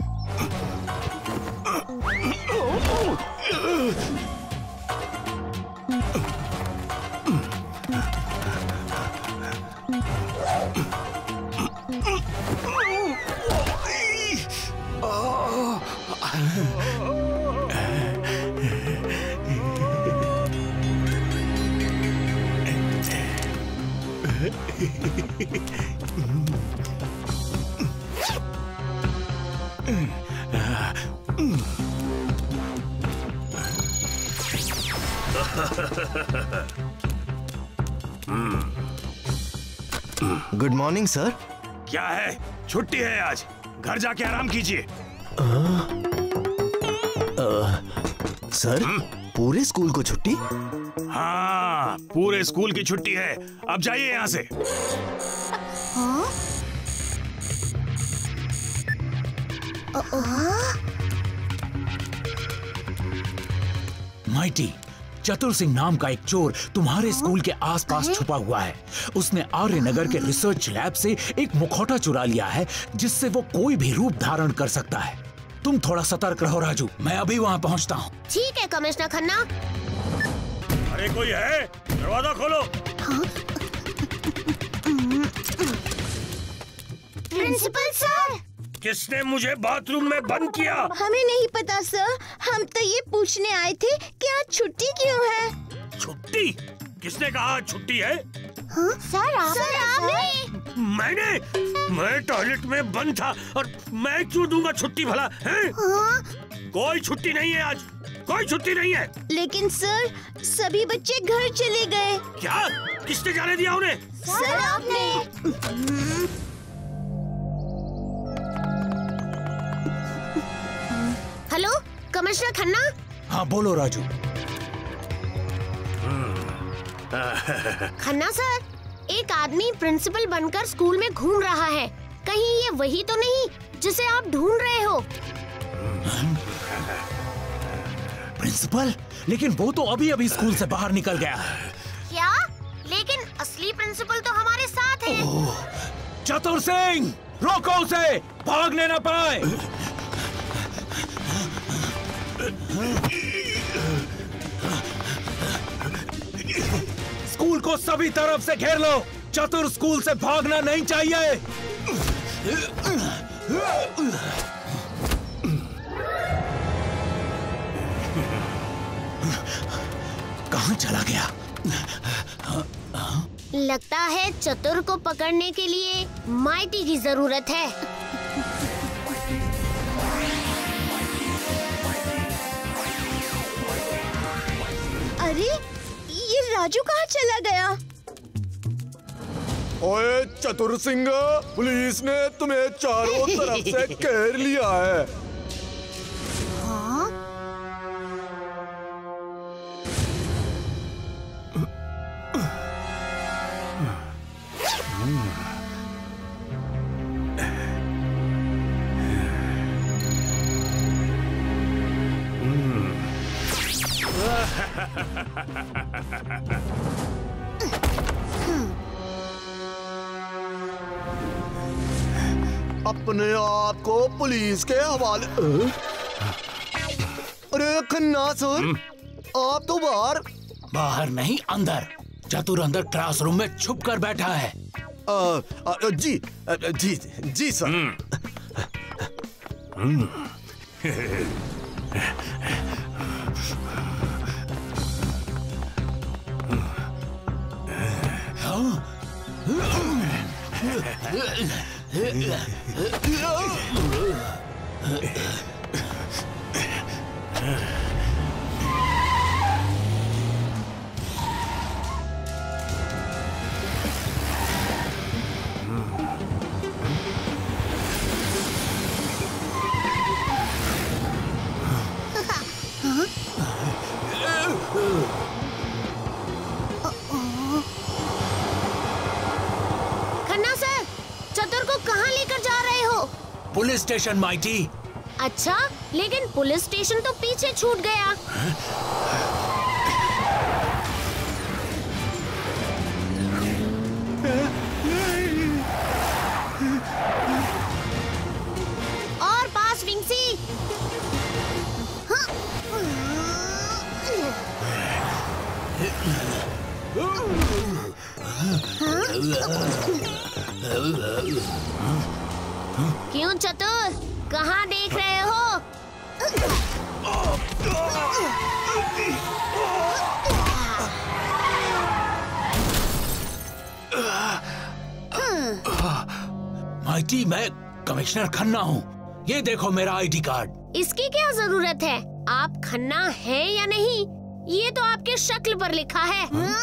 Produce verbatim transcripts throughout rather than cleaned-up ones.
Good morning sir. क्या है, छुट्टी है आज, घर जाके आराम कीजिए। सर हुँ? पूरे स्कूल को छुट्टी? हाँ, पूरे स्कूल की छुट्टी है, अब जाइए यहाँ से। हाँ? माइटी, चतुर सिंह नाम का एक चोर तुम्हारे स्कूल के आसपास छुपा हुआ है। उसने आर्यनगर के रिसर्च लैब से एक मुखौटा चुरा लिया है जिससे वो कोई भी रूप धारण कर सकता है। तुम थोड़ा सतर्क रहो राजू, मैं अभी वहाँ पहुँचता हूँ। ठीक है कमिश्नर खन्ना। अरे कोई है, दरवाजा खोलो। हाँ? प्रिंसिपल सर, किसने मुझे बाथरूम में बंद किया? हमें नहीं पता सर, हम तो ये पूछने आए थे कि आज छुट्टी क्यों है। छुट्टी? किसने कहा छुट्टी है? हाँ? सर आप सर आपने? मैंने? मैं टॉयलेट में बंद था और मैं क्यों दूंगा छुट्टी भला? हैं? हाँ? कोई छुट्टी नहीं है आज, कोई छुट्टी नहीं है। लेकिन सर सभी बच्चे घर चले गए। क्या? किसने जाने दिया उन्हें? सर आपने। Hello commissioner Khanna. हाँ बोलो राजू। खन्ना सर, एक आदमी प्रिंसिपल बनकर स्कूल में घूम रहा है, कहीं ये वही तो नहीं जिसे आप ढूंढ रहे हो? प्रिंसिपल? लेकिन वो तो अभी अभी स्कूल से बाहर निकल गया। क्या? लेकिन असली प्रिंसिपल तो हमारे साथ है। चतुर सिंह, रोको उसे, भागने न पाए। स्कूल को सभी तरफ से घेर लो, चतुर स्कूल से भागना नहीं चाहिए। कहां चला गया? लगता है चतुर को पकड़ने के लिए माइटी की जरूरत है। अरे ये राजू कहाँ चला गया? ओए चतुर सिंह, पुलिस ने तुम्हें चारों तरफ से घेर लिया है। हाँ? अपने आप को पुलिस के हवाले। अरे खन्ना सर, आप तो बाहर। बाहर नहीं, अंदर। चतुर अंदर क्लासरूम में छुप कर बैठा है। आ, आ, जी जी जी सर। खन्ना सर, चतुर को कहाँ लेकर जा रहे हो? Police station mighty. अच्छा, लेकिन पुलिस स्टेशन तो पीछे छूट गया। और पास विंग क्यों चतुर, कहाँ देख रहे हो? माइटी, मैं कमिश्नर खन्ना हूँ। ये देखो मेरा आईडी कार्ड। इसकी क्या जरूरत है? आप खन्ना हैं या नहीं, ये तो आपके शक्ल पर लिखा है।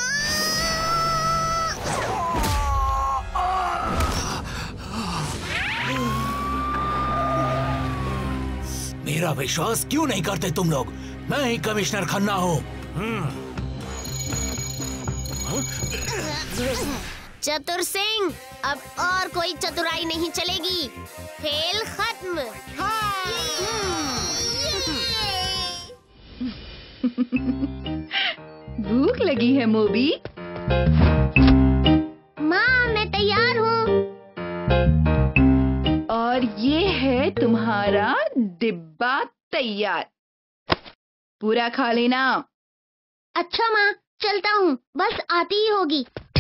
मेरा विश्वास क्यों नहीं करते तुम लोग? मैं ही कमिश्नर खन्ना हूँ। चतुर सिंह, अब और कोई चतुराई नहीं चलेगी। खेल खत्म। भूख लगी है मोबी? माँ, मैं तैयार हूँ। और ये है तुम्हारा डिब्बा तैयार, पूरा खा लेना। अच्छा माँ, चलता हूँ, बस आती ही होगी।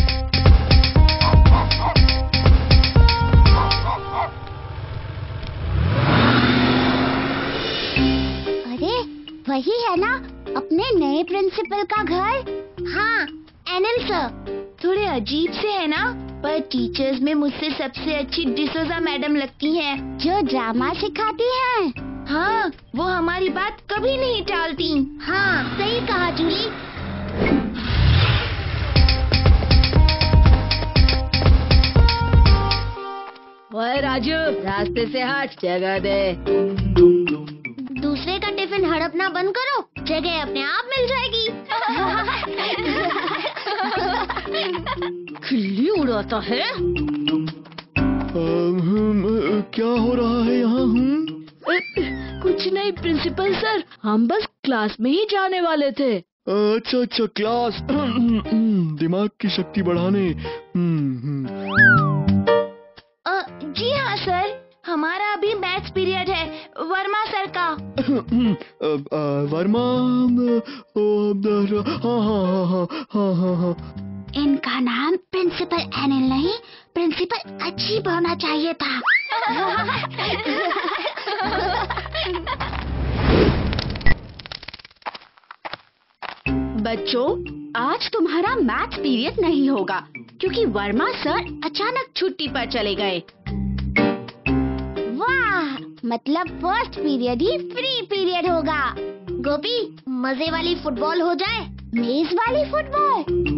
अरे वही है ना अपने नए प्रिंसिपल का घर? हाँ, एनएल सर। थोड़े अजीब से है ना, पर टीचर्स में मुझसे सबसे अच्छी डिसोजा मैडम लगती हैं, जो ड्रामा सिखाती हैं। हाँ, वो हमारी बात कभी नहीं टालती। हाँ, सही कहा जूली। ओए राजू, रास्ते से हट, जगह दे। दूसरे का टिफिन हड़पना बंद करो, जगह अपने आप मिल जाएगी। खिल्ली उड़ाता है। क्या हो रहा है यहाँ? कुछ नहीं प्रिंसिपल सर, हम बस क्लास में ही जाने वाले थे। अच्छा अच्छा, क्लास। दिमाग की शक्ति बढ़ाने। अ, जी हाँ सर, हमारा अभी मैथ्स पीरियड है, वर्मा सर का। वर्मा? हाँ हाँ हाँ हाँ हाँ हाँ। इनका नाम प्रिंसिपल एनएल नहीं, प्रिंसिपल अजीब होना चाहिए था। बच्चों, आज तुम्हारा मैथ्स पीरियड नहीं होगा क्योंकि वर्मा सर अचानक छुट्टी पर चले गए। वाह, मतलब फर्स्ट पीरियड ही फ्री पीरियड होगा। गोपी, मजे वाली फुटबॉल हो जाए। मेज वाली फुटबॉल।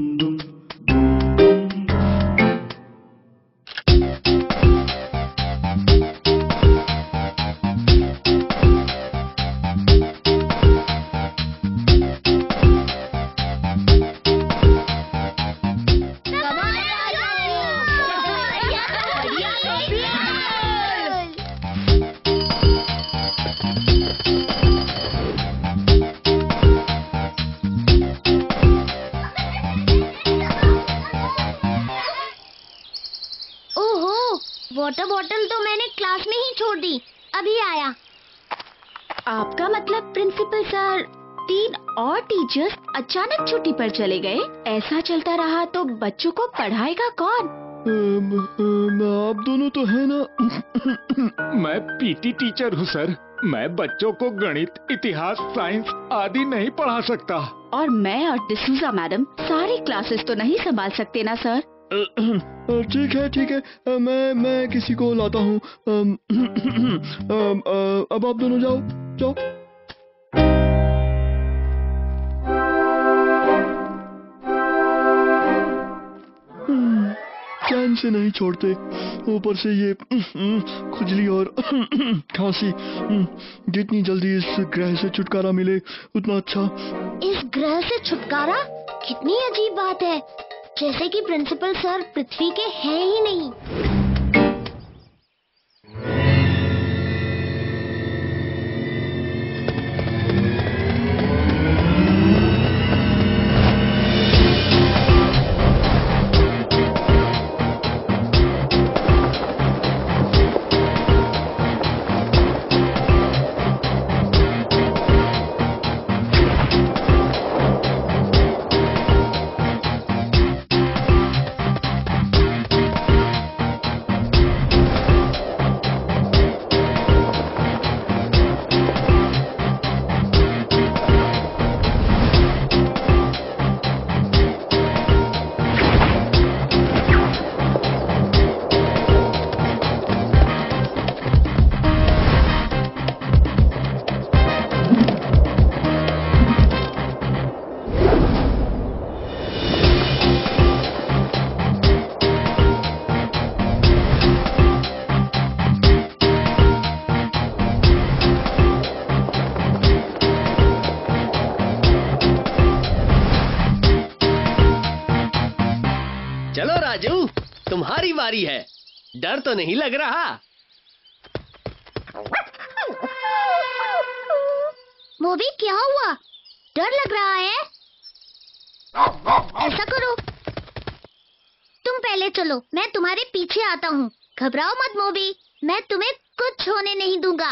वाटर बॉटल तो मैंने क्लास में ही छोड़ दी, अभी आया। आपका मतलब प्रिंसिपल सर, तीन और टीचर्स अचानक छुट्टी पर चले गए? ऐसा चलता रहा तो बच्चों को पढ़ाएगा कौन? आप दोनों तो है ना? मैं पीटी टीचर हूँ सर। मैं बच्चों को गणित, इतिहास, साइंस आदि नहीं पढ़ा सकता। और मैं और डिसूजा मैडम सारी क्लासेस तो नहीं संभाल सकते ना सर। ठीक है ठीक है, मैं मैं किसी को लाता हूँ। अब आप दोनों जाओ जाओ। चैन से नहीं छोड़ते, ऊपर से ये खुजली और खांसी। जितनी जल्दी इस ग्रह से छुटकारा मिले उतना अच्छा। इस ग्रह से छुटकारा? कितनी अजीब बात है, जैसे कि प्रिंसिपल सर पृथ्वी के हैं ही नहीं। राजू, तुम्हारी बारी है। डर तो नहीं लग रहा? मोबी क्या हुआ? डर लग रहा है? ऐसा करो, तुम पहले चलो, मैं तुम्हारे पीछे आता हूँ। घबराओ मत मोबी, मैं तुम्हें कुछ होने नहीं दूंगा।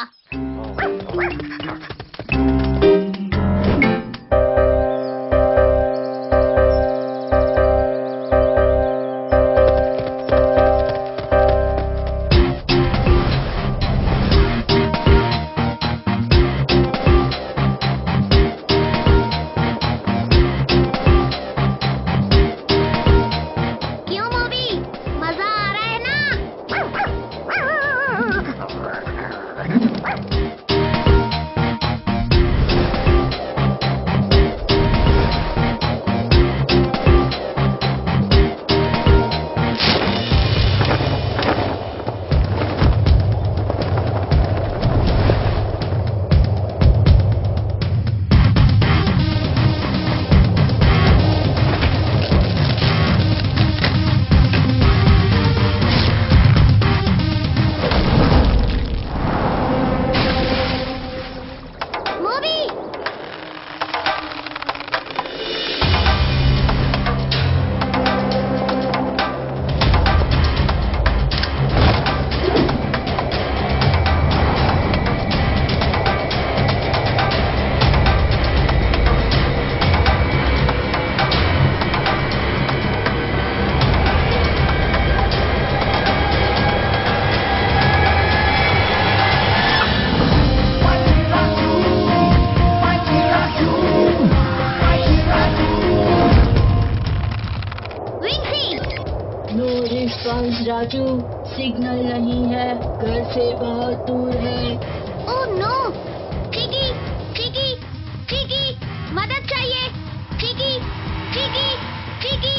राजू, सिग्नल नहीं है, घर से बहुत दूर है। ओह नो, चिकी, चिकी, चिकी, मदद चाहिए, चिकी, चिकी, चिकी।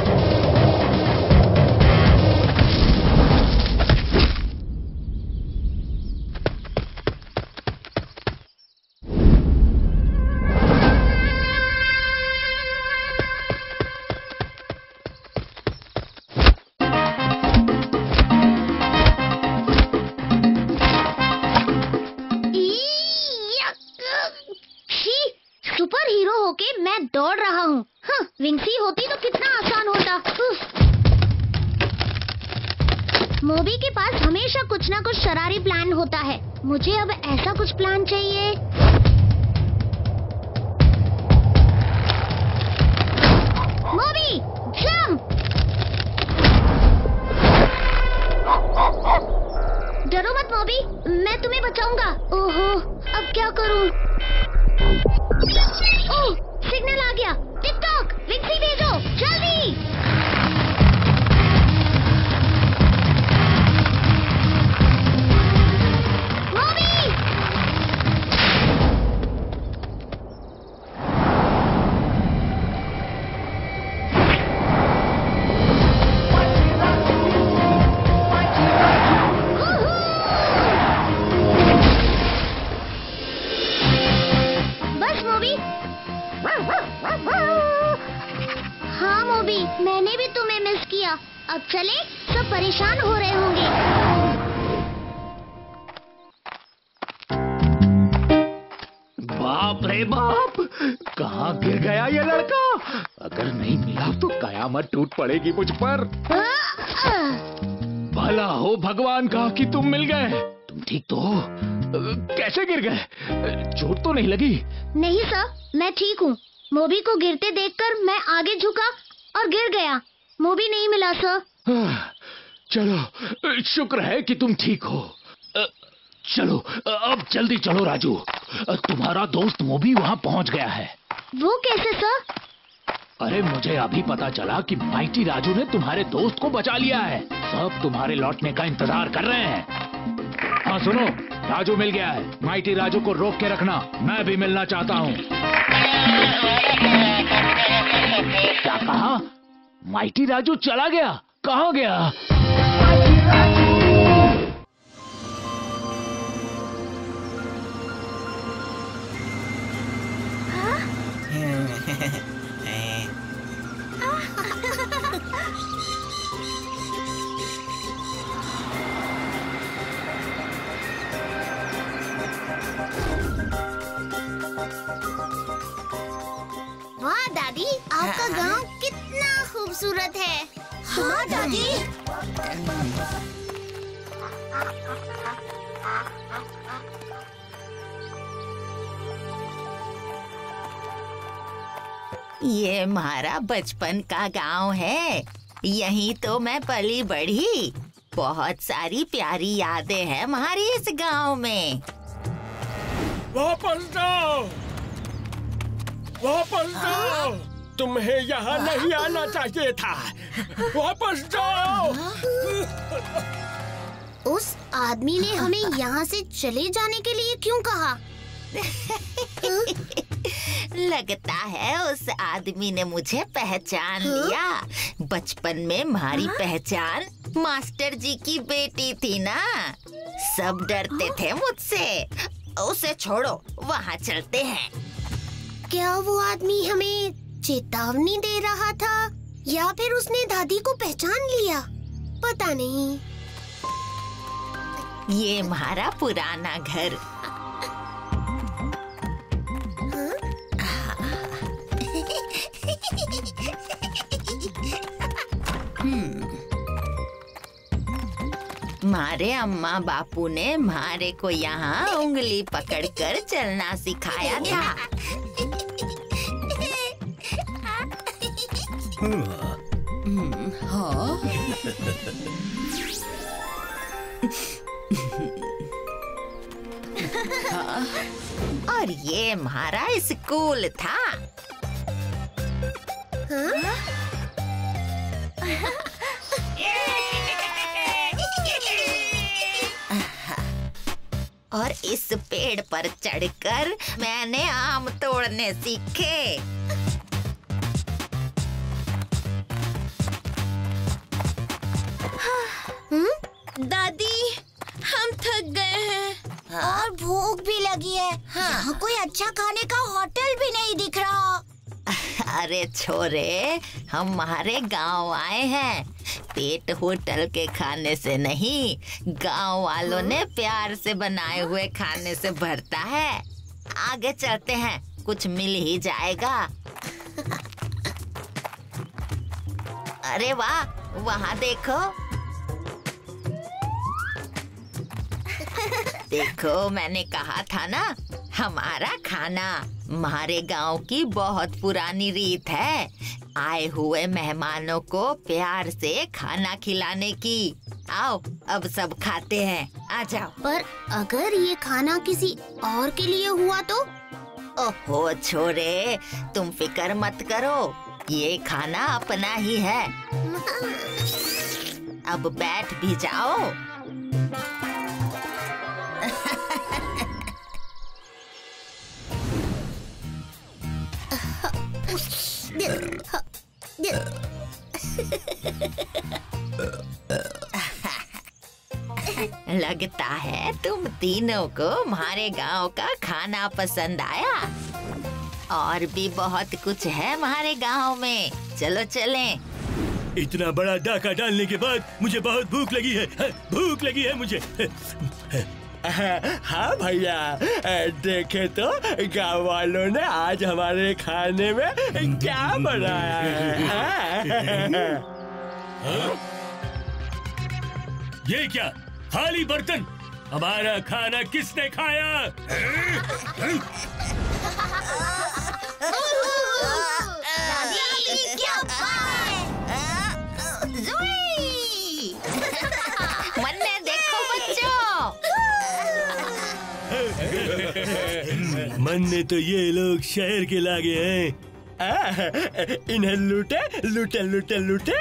सुपर हीरो होके मैं दौड़ रहा हूँ। हाँ, विंग्सी होती तो कितना आसान होता। मोबी के पास हमेशा कुछ ना कुछ शरारी प्लान होता है। मुझे अब ऐसा कुछ प्लान चाहिए। Mobi, jump! डरो मत मोबी, मैं तुम्हें बचाऊंगा। ओहो, अब क्या करूं? ओह, सिग्नल आ गया। टिकटॉक, विंग्सी भेजो, जल्दी। मोबी! बस मोबी। हाँ मोबी, मैंने भी तुम्हें मिस किया। अब चले, सब परेशान हो रहे होंगे। बाप रे बाप, कहाँ गिर गया ये लड़का? अगर नहीं मिला तो कयामत टूट पड़ेगी मुझ पर। भला हो भगवान का कि तुम मिल गए। तुम ठीक तो हो? कैसे गिर गए? चोट तो नहीं लगी? नहीं सर, मैं ठीक हूँ। मोबी को गिरते देखकर मैं आगे झुका और गिर गया। मोबी नहीं मिला सर। चलो, शुक्र है कि तुम ठीक हो। चलो, अब जल्दी चलो राजू। तुम्हारा दोस्त मोबी वहाँ पहुँच गया है। वो कैसे सर? अरे मुझे अभी पता चला कि माइटी राजू ने तुम्हारे दोस्त को बचा लिया है। सब तुम्हारे लौटने का इंतजार कर रहे हैं। हाँ सुनो, राजू मिल गया है। माइटी राजू को रोक के रखना, मैं भी मिलना चाहता हूँ। क्या कहा? माइटी राजू चला गया? कहाँ गया? का गांव कितना खूबसूरत है। हाँ दादी। ये हमारा बचपन का गांव है। यहीं तो मैं पली बढ़ी। बहुत सारी प्यारी यादें हैं हमारी इस गांव में। वापस जाओ, वापस जाओ। तुम्हें यहाँ नहीं आना चाहिए था। वापस जाओ। उस आदमी ने हमें यहाँ से चले जाने के लिए क्यों कहा? लगता है उस आदमी ने मुझे पहचान लिया। बचपन में हमारी पहचान मास्टर जी की बेटी थी ना। सब डरते थे मुझसे। उसे छोड़ो, वहाँ चलते हैं। क्या वो आदमी हमें चेतावनी दे रहा था या फिर उसने दादी को पहचान लिया? पता नहीं। ये हमारा पुराना घर। हमारे अम्मा बापू ने हमारे को यहाँ उंगली पकड़कर चलना सिखाया था। हाँ। और ये हमारा स्कूल था। हाँ? और इस पेड़ पर चढ़कर मैंने आम तोड़ने सीखे। दादी, हम थक गए हैं। हाँ? और भूख भी लगी है। हाँ? यहाँ कोई अच्छा खाने का होटल भी नहीं दिख रहा। अरे छोरे, हम हमारे गांव आए हैं। पेट होटल के खाने से नहीं, गांव वालों ने प्यार से बनाए हुए खाने से भरता है। आगे चलते हैं, कुछ मिल ही जाएगा। अरे वाह, वहाँ देखो। देखो, मैंने कहा था ना, हमारा खाना हमारे गांव की बहुत पुरानी रीत है। आए हुए मेहमानों को प्यार से खाना खिलाने की। आओ, अब सब खाते हैं। आ जाओ। पर अगर ये खाना किसी और के लिए हुआ तो? ओहो छोरे, तुम फिक्र मत करो, ये खाना अपना ही है। अब बैठ भी जाओ। लगता है तुम तीनों को हमारे गांव का खाना पसंद आया। और भी बहुत कुछ है हमारे गांव में, चलो चलें। इतना बड़ा डाका डालने के बाद मुझे बहुत भूख लगी है। भूख लगी है मुझे। हाँ भैया, देखे तो गांव वालों ने आज हमारे खाने में क्या बनाया है। ये क्या खाली बर्तन? हमारा खाना किसने खाया? दादी, क्या मन्ने देखो बच्चों। मन ने तो ये लोग शहर के लागे हैं। इन्हें लूटे लूटे लूटे लूटे।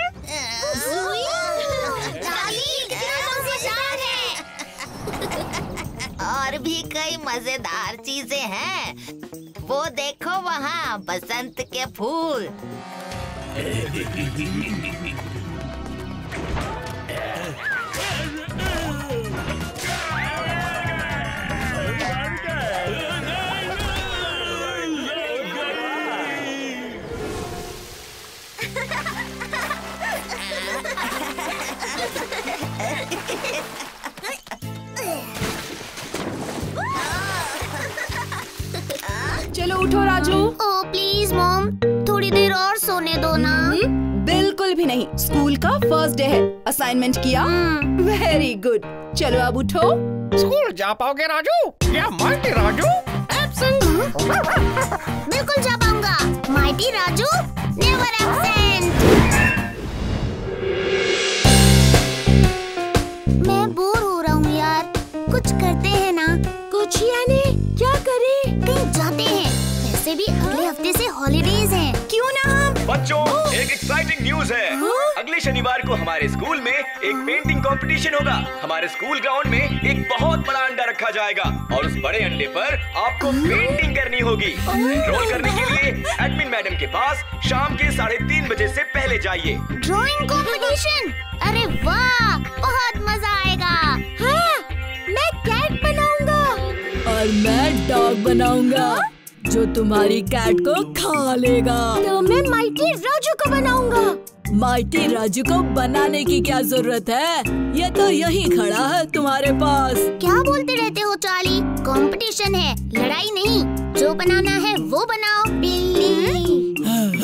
और भी कई मजेदार चीजें हैं। वो देखो वहाँ बसंत के फूल। चलो उठो राजू। ओह प्लीज मॉम, थोड़ी देर और सोने दो ना। बिल्कुल भी नहीं, स्कूल का फर्स्ट डे है। असाइनमेंट किया? Very good. चलो अब उठो। स्कूल जा पाओगे राजू या माइटी राजू? एब्सेंट। बिल्कुल जा पाऊंगा। Mighty Raju never absent. मैं बोर हो रहा हूँ यार, कुछ करते हैं ना। कुछ यानी क्या करें? कहीं जाते हैं, वैसे भी अगले हफ्ते से हॉलीडेज हैं। क्यों ना हम? बच्चों, एक एक्साइटिंग न्यूज है। अगले शनिवार को हमारे स्कूल में एक पेंटिंग कंपटीशन होगा। हमारे स्कूल ग्राउंड में एक बहुत बड़ा अंडा रखा जाएगा और उस बड़े अंडे पर आपको पेंटिंग करनी होगी। एनरोल करने के लिए एडमिन मैडम के पास शाम के साढ़े तीन बजे से पहले जाइए। Drawing competition? अरे वाह, बहुत मजा आएगा। हाँ, मैं कैट बनाऊंगा। और मैं डॉग बनाऊंगा जो तुम्हारी कैट को खा लेगा। तो मैं माइटी राजू को बनाऊंगा। माइटी राजू को बनाने की क्या जरूरत है, ये तो यहीं खड़ा है तुम्हारे पास। क्या बोलते रहते हो चार्ली? कंपटीशन है, लड़ाई नहीं। जो बनाना है वो बनाओ। बिल्ली।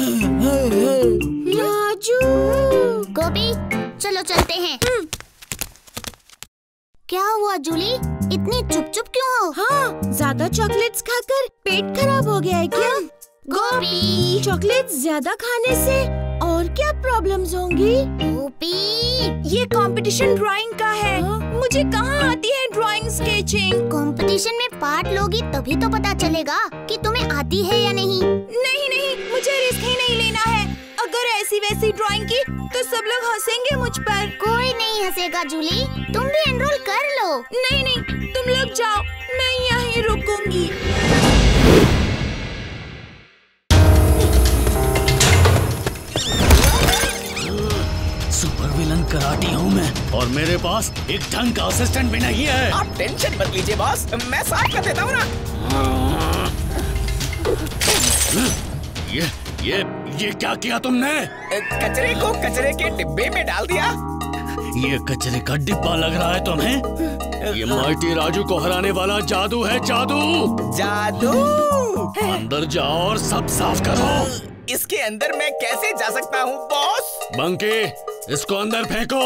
राजू। गोपी, चलो चलते हैं। क्या हुआ जूली, इतनी चुप चुप क्यों हो? हाँ, ज्यादा चॉकलेट्स खाकर पेट खराब हो गया है क्या? गोपी, चॉकलेट्स ज्यादा खाने से और क्या प्रॉब्लम्स होंगी? गोपी, ये कंपटीशन ड्राइंग का है। हाँ? मुझे कहाँ आती है ड्राइंग स्केचिंग? कंपटीशन में पार्ट लोगी तभी तो पता चलेगा कि तुम्हें आती है या नहीं। नहीं नहीं, मुझे रिस्क ही नहीं लेना है। अगर ऐसी वैसी ड्राइंग की तो सब लोग हंसेंगे मुझ पर। कोई नहीं हंसेगा जूली, तुम भी एनरोल कर लो। नहीं नहीं, तुम लोग जाओ, मैं यहीं रुकूंगी। सुपर विलन कराटी हूँ मैं और मेरे पास एक ढंग का असिस्टेंट भी नहीं है। आप टेंशन मत लीजिए बॉस, मैं साफ कर देता हूँ ना। ये ये ये क्या किया तुमने? कचरे को कचरे के डिब्बे में डाल दिया। ये कचरे का डिब्बा लग रहा है तुम्हें? ये माइटी राजू को हराने वाला जादू है। जादू जादू। अंदर जाओ और सब साफ करो। इसके अंदर मैं कैसे जा सकता हूँ बॉस? बंकी, इसको अंदर फेंको।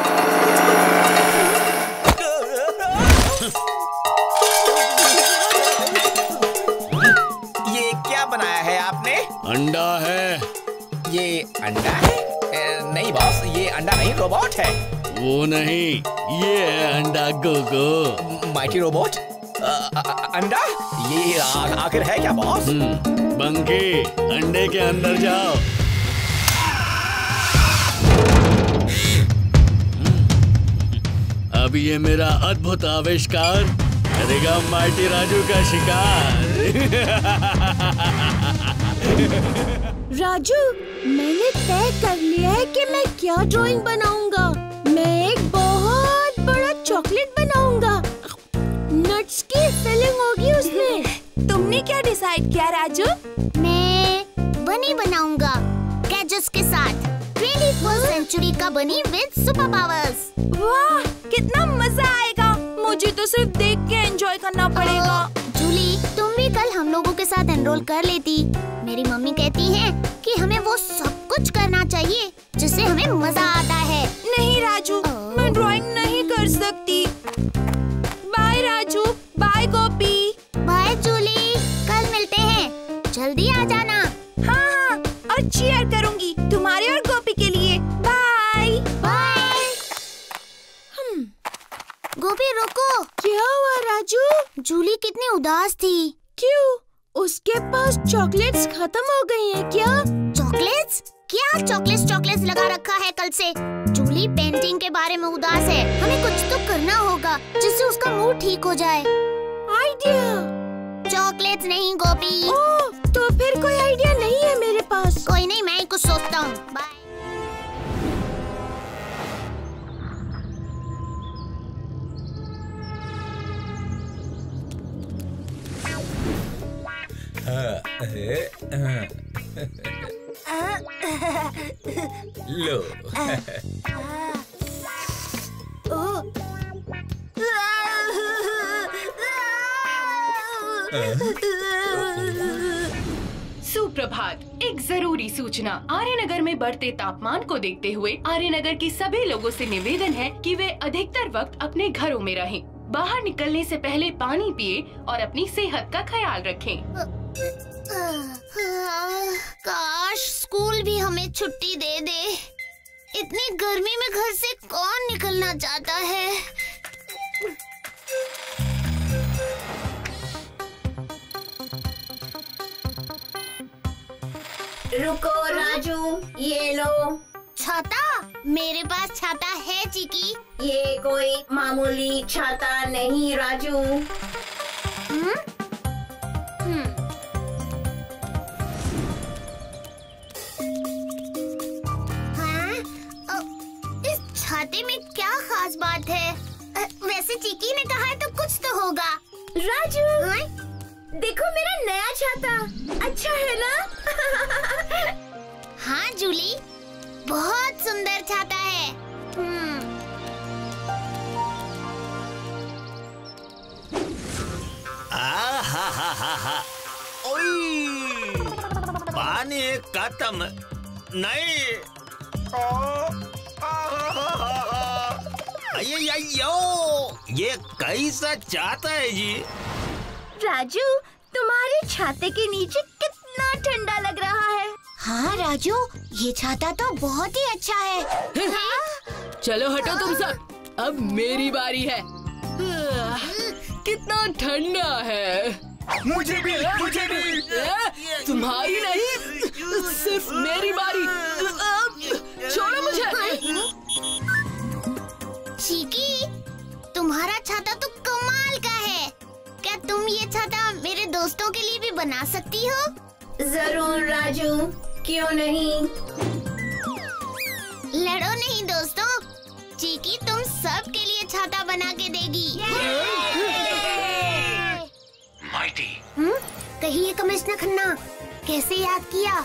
ये क्या बनाया है आपने? अंडा है। ये अंडा है? नहीं बॉस, ये अंडा नहीं, रोबोट है। वो नहीं, ये है अंडा गोगो। Mighty robot? अंडा? ये आखिर है क्या बॉस? बंकी, अंडे के अंदर जाओ। अब ये मेरा अद्भुत आविष्कार करेगा माइटी राजू का शिकार। राजू, मैंने तय कर लिया है कि मैं क्या ड्राइंग बनाऊंगा। मैं एक बहुत बड़ा चॉकलेट बनाऊंगा। नट्स की फिलिंग होगी उसमें। तुमने क्या डिसाइड किया राजू? मैं बनी बनाऊंगा गैजेट्स के साथ। ट्वेंटी फर्स्ट सेंचुरी का बनी विद सुपर पावर्स। वाह, कितना मजा आएगा। मुझे तो सिर्फ देख के एंजॉय करना पड़ेगा। जूली, तुम भी कल हम लोगों के साथ एनरोल कर लेती। मेरी मम्मी कहती है कि हमें वो सब कुछ करना चाहिए जिससे हमें मजा आता है। नहीं राजू, मैं ड्राइंग नहीं कर सकती। Bye Raju, bye Gopi. Bye Julie, कल मिलते हैं। जल्दी आ जाना। हाँ हाँ, और चीयर करूंगी तुम्हारे और गोपी के लिए। Bye bye. हम गोपी रुको। क्या हुआ राजू? जूली कितनी उदास थी। क्यों? उसके पास चॉकलेट्स खत्म हो गई हैं क्या? चॉकलेट्स? क्या चॉकलेट्स चॉकलेट्स लगा रखा है कल से? जूली पेंटिंग के बारे में उदास है। हमें कुछ तो करना होगा जिससे उसका मूड ठीक हो जाए। आइडिया? चॉकलेट्स नहीं गोपी। ओह, तो फिर कोई आइडिया नहीं है मेरे पास। कोई नहीं, मैं ही कुछ सोचता हूँ। बाय। लो। सुप्रभात। एक जरूरी सूचना। आर्यनगर में बढ़ते तापमान को देखते हुए आर्यनगर के सभी लोगों से निवेदन है कि वे अधिकतर वक्त अपने घरों में रहें। बाहर निकलने से पहले पानी पिए और अपनी सेहत का ख्याल रखें। काश स्कूल भी हमें छुट्टी दे दे। इतनी गर्मी में घर से कौन निकलना चाहता है। रुको राजू, ये लो। छाता? मेरे पास छाता है चिकी। ये कोई मामूली छाता नहीं राजू। हम्म? हम्म। हाँ? अ, इस छाते में क्या खास बात है? अ, वैसे चिकी ने कहा है तो कुछ तो होगा। राजू, हाँ? देखो मेरा नया छाता, अच्छा है ना? हाँ जूली, बहुत सुंदर छाता है। हम्म। आ हा हा हा हा। ओई, पानी खत्म नहीं। अये अयो, ये कैसा छाता है जी? राजू, तुम्हारे छाते के नीचे कितना ठंडा लग रहा है। हाँ राजू, ये छाता तो बहुत ही अच्छा है। हाँ? चलो हटो तुम सब, अब मेरी बारी है। कितना ठंडा है। मुझे भी, मुझे भी। तुम्हारी नहीं, सिर्फ मेरी बारी। छोड़ो मुझे। चिकी, तुम्हारा छाता तो कमाल का है। क्या तुम ये छाता मेरे दोस्तों के लिए भी बना सकती हो? जरूर राजू, क्यों नहीं। लड़ो नहीं दोस्तों, चिकी तुम सब के लिए छाता बना के देगी। माइटी। हम्म? कहिए कमिश्नर खन्ना, कैसे याद किया?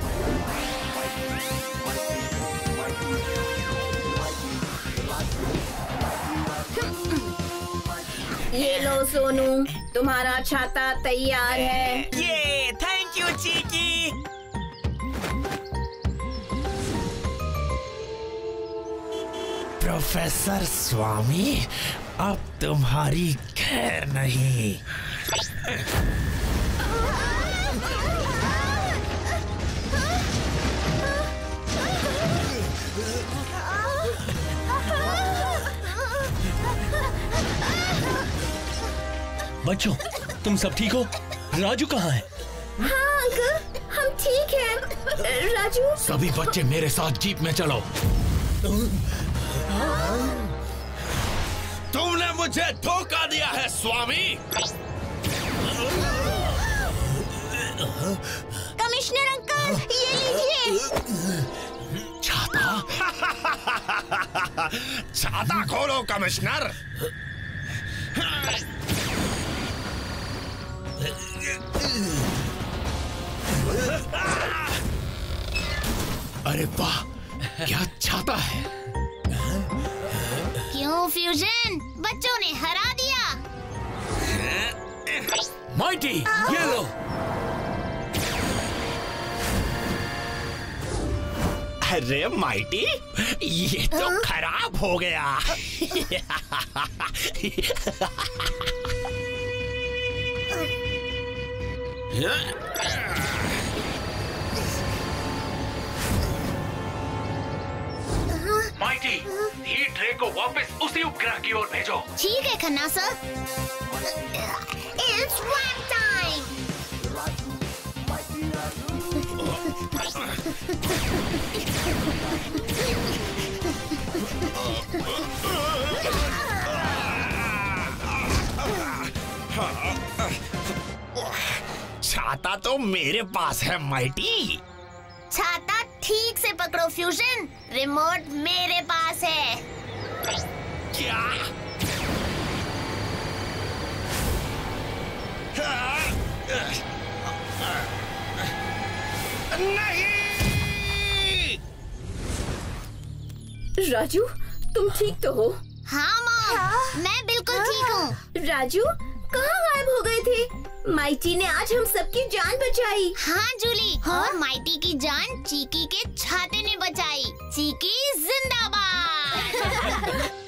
ये लो सोनू, तुम्हारा छाता तैयार है। ये thank you Chiki. Professor Swami, अब तुम्हारी खैर नहीं। बच्चों, तुम सब ठीक हो? राजू कहाँ है? हाँ अंकल, हम ठीक हैं। राजू, सभी बच्चे मेरे साथ जीप में चलो। तुमने मुझे धोखा दिया है स्वामी। कमिश्नर अंकल, ये लीजिए। छाता? छाता खोलो कमिश्नर। अरे वाह, क्या छाता है। क्यों फ्यूजन, बच्चों ने हरा दिया। माइटी, ये लो। अरे माइटी, ये तो खराब हो गया। माइटी, हीट रे को वापस उसी उपग्रह की ओर भेजो। ठीक है Khanna sir. It's rap time. छाता तो मेरे पास है माइटी। छाता ठीक से पकड़ो फ्यूजन, रिमोट मेरे पास है। क्या? नहीं। राजू, तुम ठीक तो हो? हाँ माँ, मैं बिल्कुल ठीक हूँ। राजू, कहाँ गायब हो गए थे? माइटी ने आज हम सबकी जान बचाई। हाँ जूली, और माइटी की जान चीकी के छाते ने बचाई। चीकी जिंदाबाद।